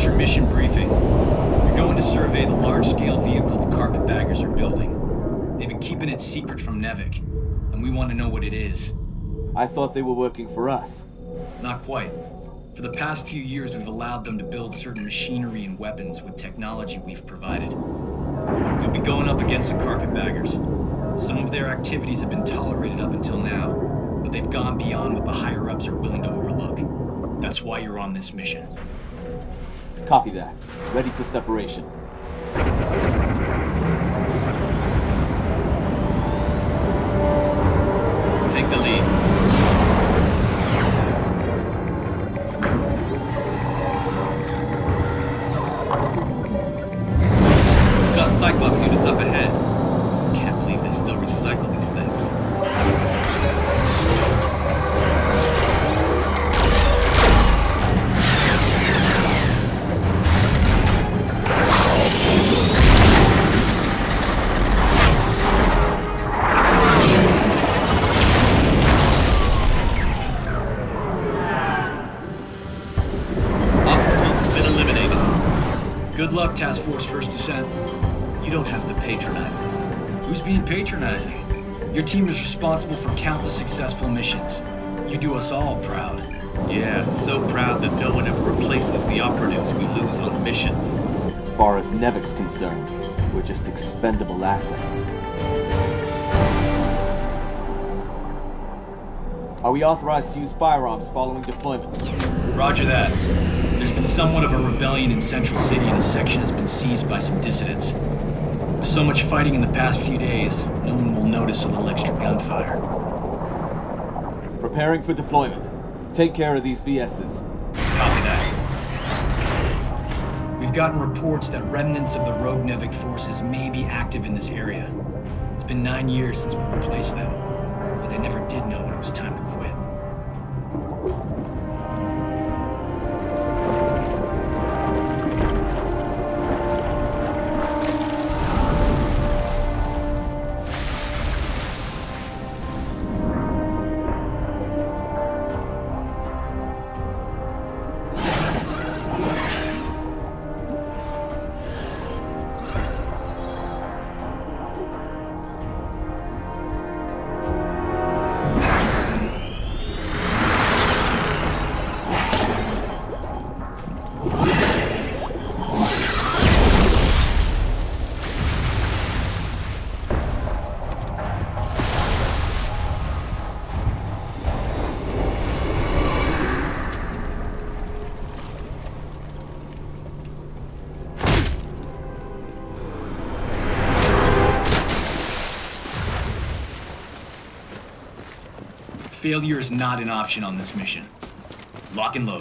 your mission briefing. You're going to survey the large-scale vehicle the carpetbaggers are building. They've been keeping it secret from Nevik, and we want to know what it is. I thought they were working for us. Not quite. For the past few years, we've allowed them to build certain machinery and weapons with technology we've provided. You'll be going up against the carpetbaggers. Some of their activities have been tolerated up until now, but they've gone beyond what the higher-ups are willing to overlook. That's why you're on this mission. Copy that. Ready for separation. Take the lead. We've got Cyclops units up ahead. Can't believe they still recycle these things. Good luck, Task Force First Descent. You don't have to patronize us. Who's being patronizing? Your team is responsible for countless successful missions. You do us all proud. Yeah, so proud that no one ever replaces the operatives we lose on missions. As far as Nevik's concerned, we're just expendable assets. Are we authorized to use firearms following deployment? Roger that. There's been somewhat of a rebellion in Central City and a section has been seized by some dissidents. With so much fighting in the past few days, no one will notice a little extra gunfire. Preparing for deployment. Take care of these VSs. Copy that. We've gotten reports that remnants of the rogue Nevik forces may be active in this area. It's been 9 years since we replaced them, but they never did know when it was time to quit. Failure is not an option on this mission. Lock and load.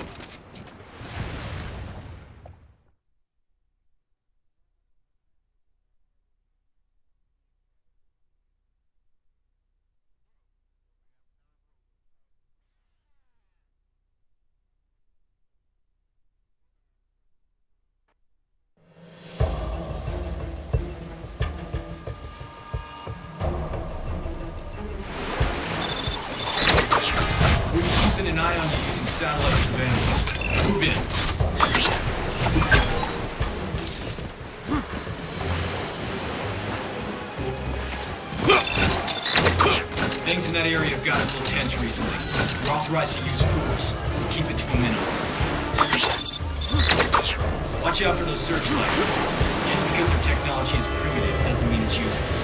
An eye on you using satellite surveillance. Move in. Things in that area have gotten a little tense recently. You're authorized to use force. Keep it to a minimum. Watch out for those searchlights. Just because their technology is primitive doesn't mean it's useless.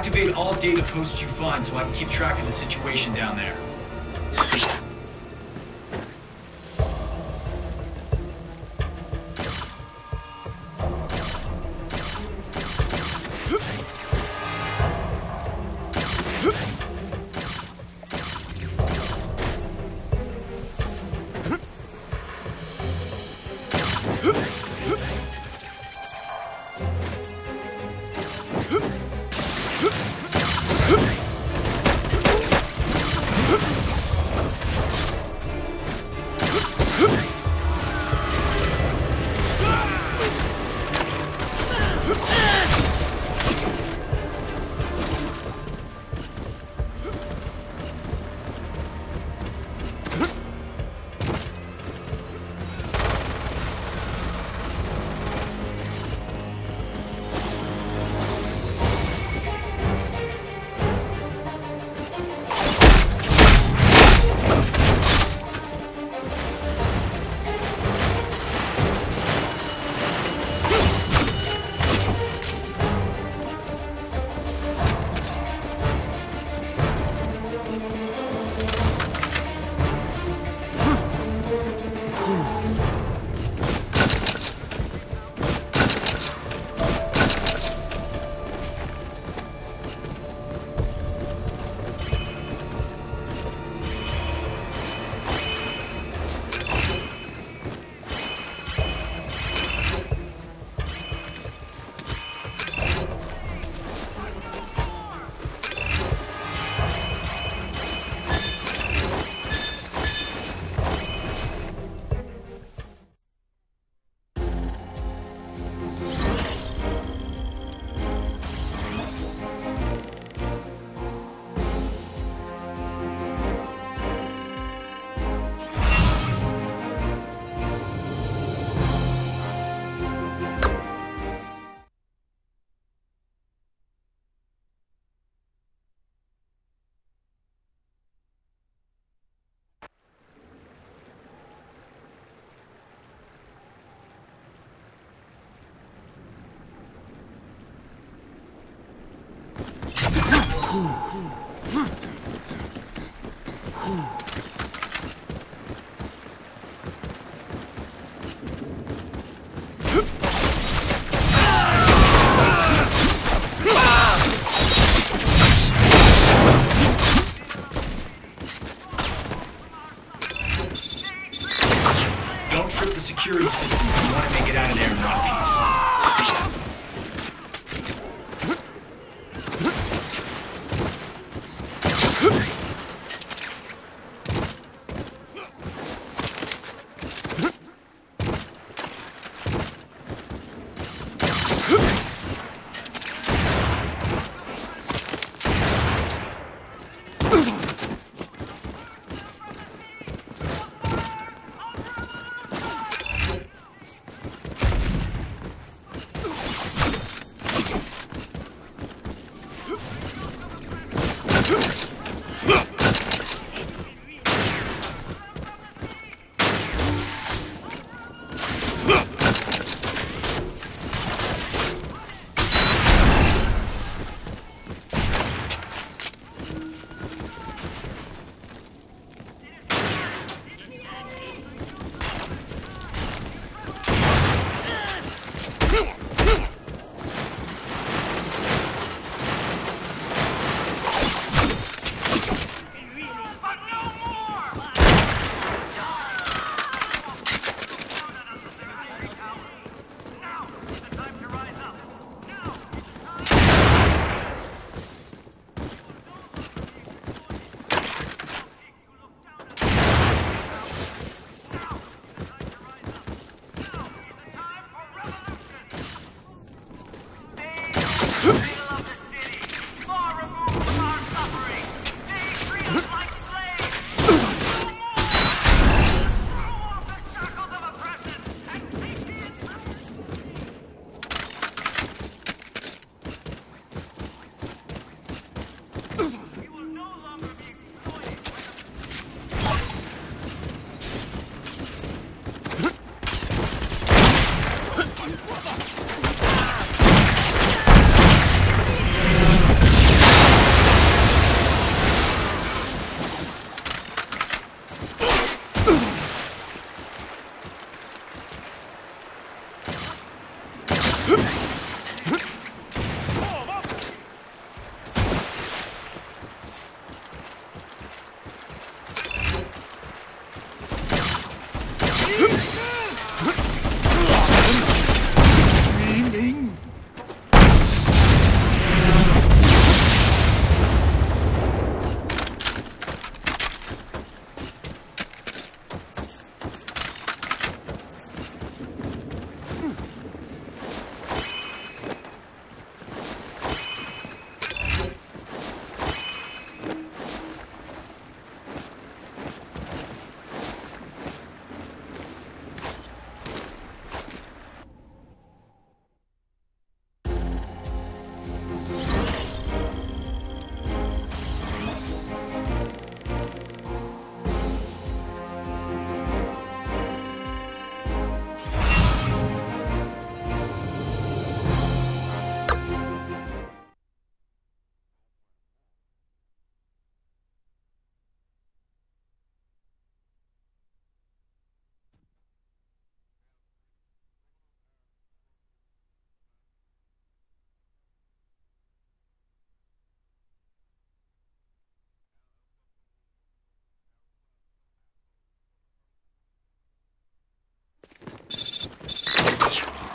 Activate all data posts you find so I can keep track of the situation down there. Don't trip the security system if you want to make it out of there in one piece.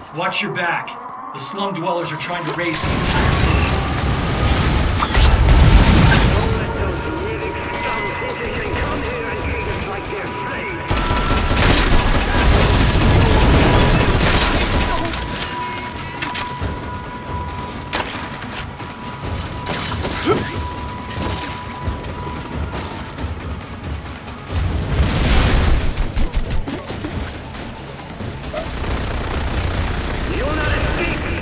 Watch your back. The slum dwellers are trying to raise the entire city. Don't let those really scum citizens come here and treat us like they're slaves. You'll not escape me.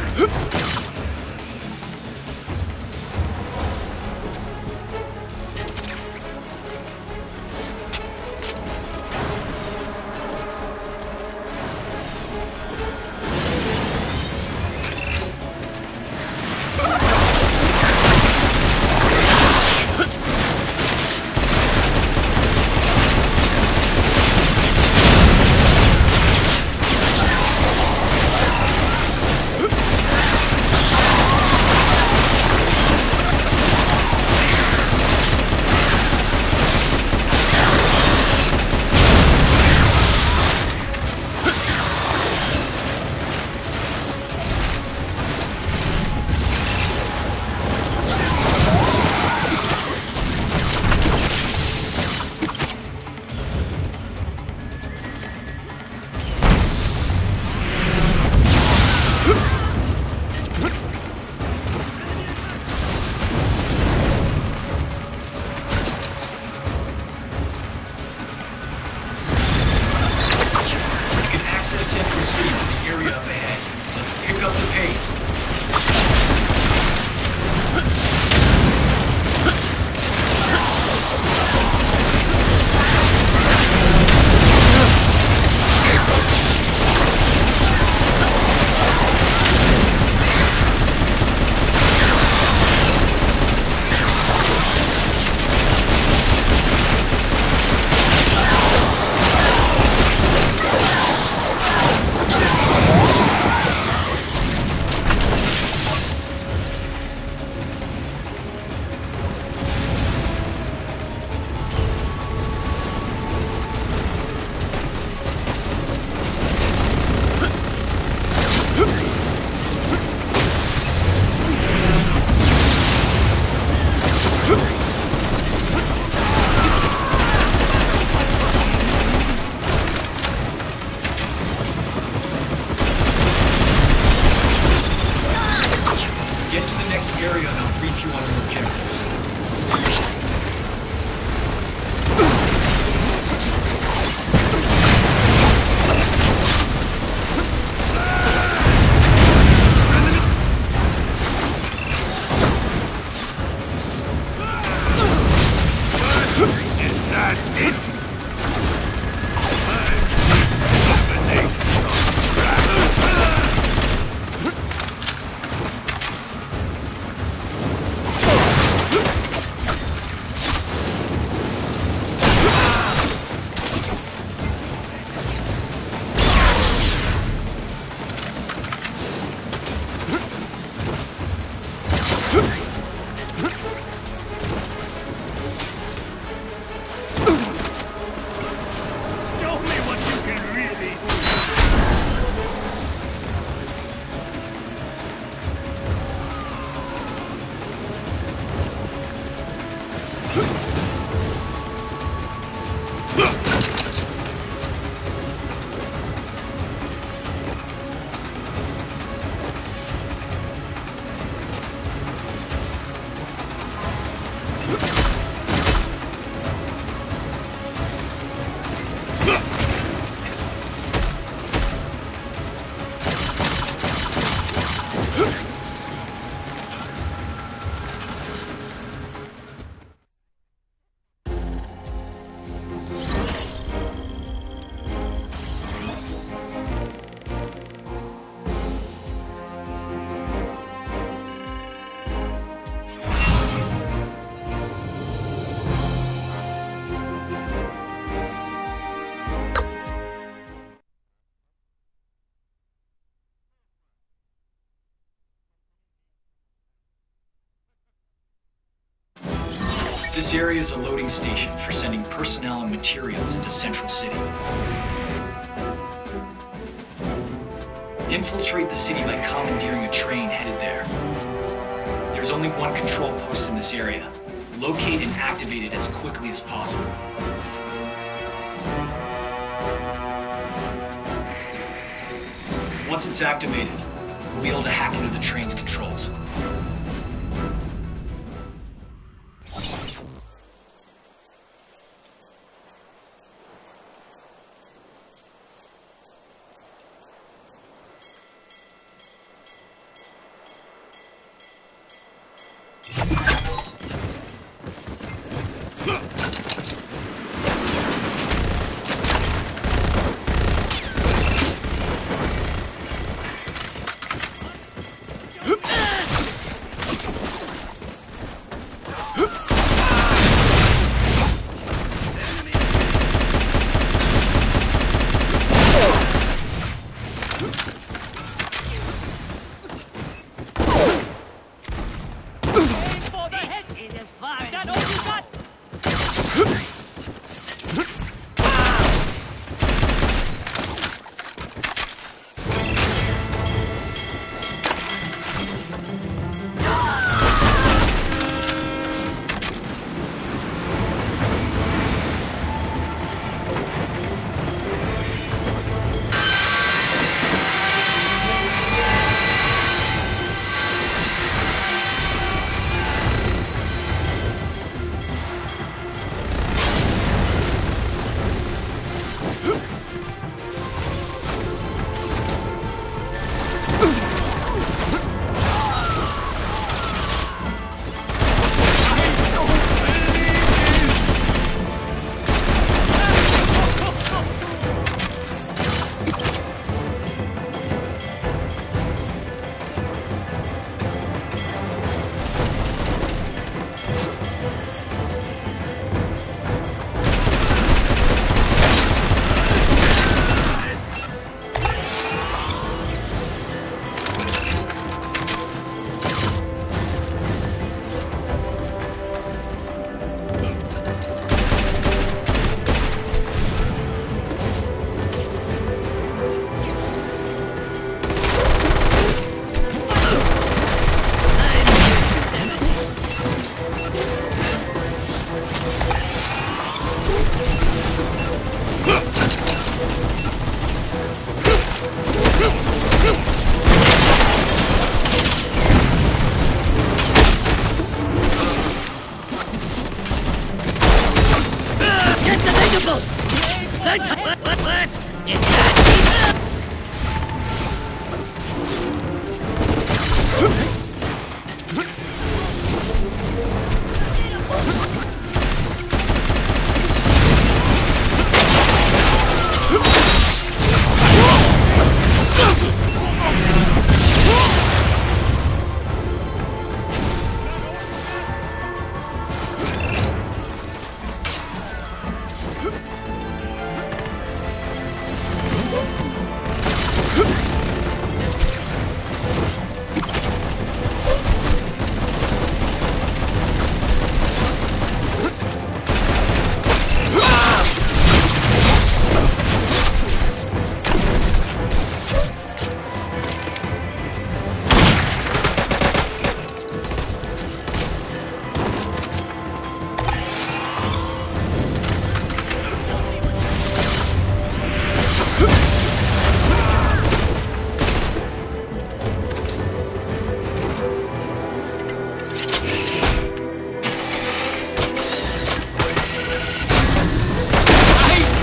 This area is a loading station for sending personnel and materials into Central City. Infiltrate the city by commandeering a train headed there. There's only one control post in this area. Locate and activate it as quickly as possible. Once it's activated, we'll be able to hack into the train's controls.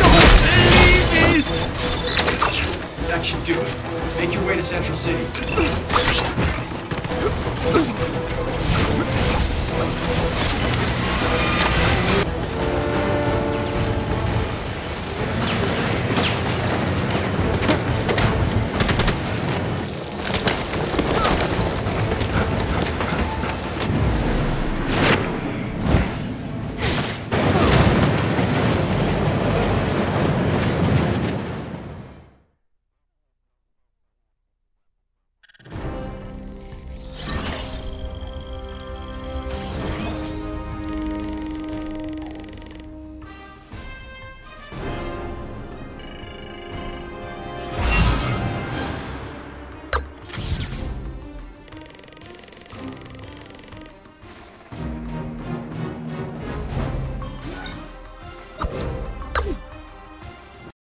That should do it. Make your way to Central City.